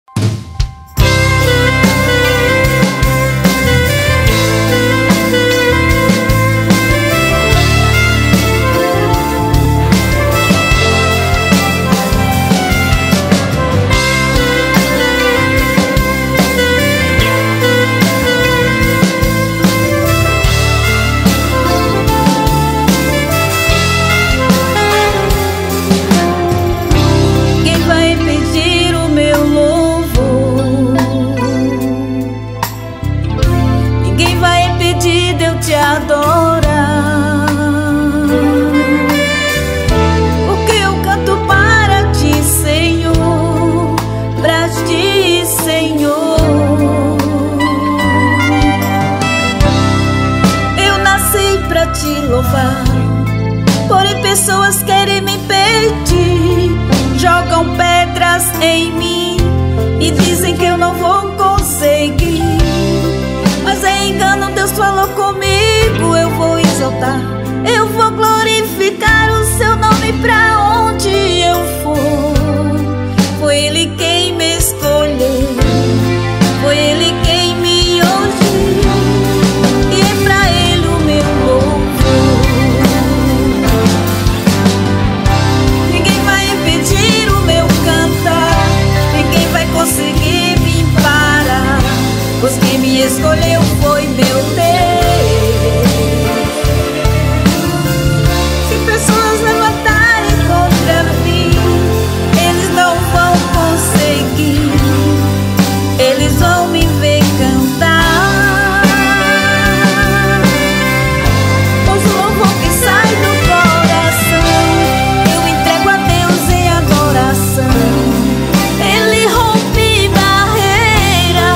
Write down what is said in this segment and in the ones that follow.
Porém pessoas querem me impedir, jogam pedras em mim e dizem que eu não vou conseguir. Mas é engano, Deus falou comigo, eu vou exaltar, eu vou glorificar o seu nome pra onde eu for. Foi Ele quem me escolheu, foi Ele quem me ungiu, e é pra Ele o meu louvor. Conseguir me parar, pois quem me escolheu foi meu Deus. Se pessoas levantarem contra mim, eles não vão conseguir, eles vão me ver cantar. Pois o louvor que sai do coração, eu entrego a Deus em adoração. Ele rompe barreiras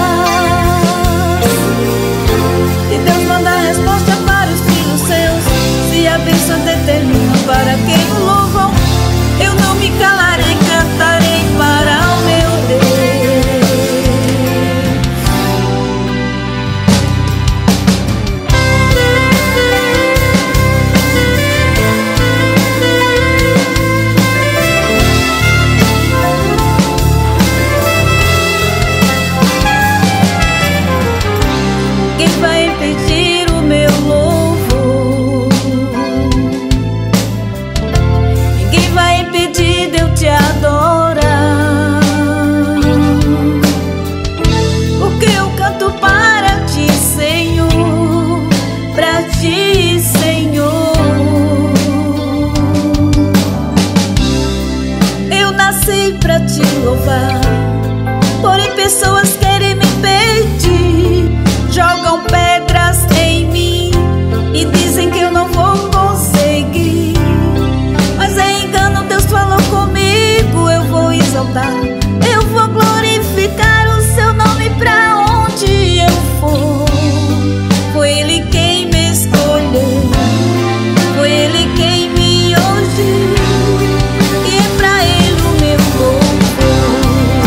e Deus manda a resposta para os filhos seus. Se a bênção determina para quem o louvam, eu não me calarei, cantarei para o meu Deus. Quem vai impedir o meu louvor? Ninguém vai impedir de eu te adorar, porque eu canto para ti, Senhor, pra ti, Senhor. Eu nasci pra te louvar, porém pessoas querem me impedir, jogam pedras em mim e dizem que eu não vou conseguir. Mas é engano, Deus falou comigo, eu vou exaltar, eu vou glorificar o seu nome pra onde eu for. Foi Ele quem me escolheu, foi Ele quem me ungiu, e é pra Ele o meu louvor.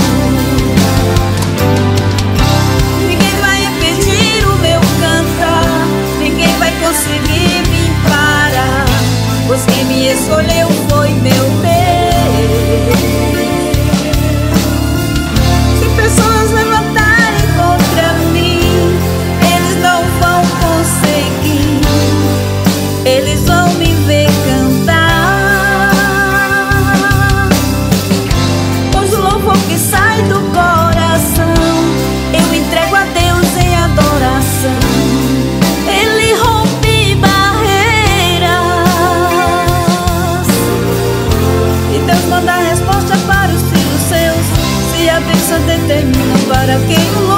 Ninguém vai impedir o meu cantar, ninguém vai conseguir me parar, pois quem me escolheu foi meu Deus. Se pessoas levantarem contra mim, eles não vão conseguir, eles vão me ver cantar. Pois o louvor que sai do coração, eu entrego a Deus em adoração. Ele rompe barreiras e Deus manda a resposta para os filhos seus. Se a bênção determina para quem o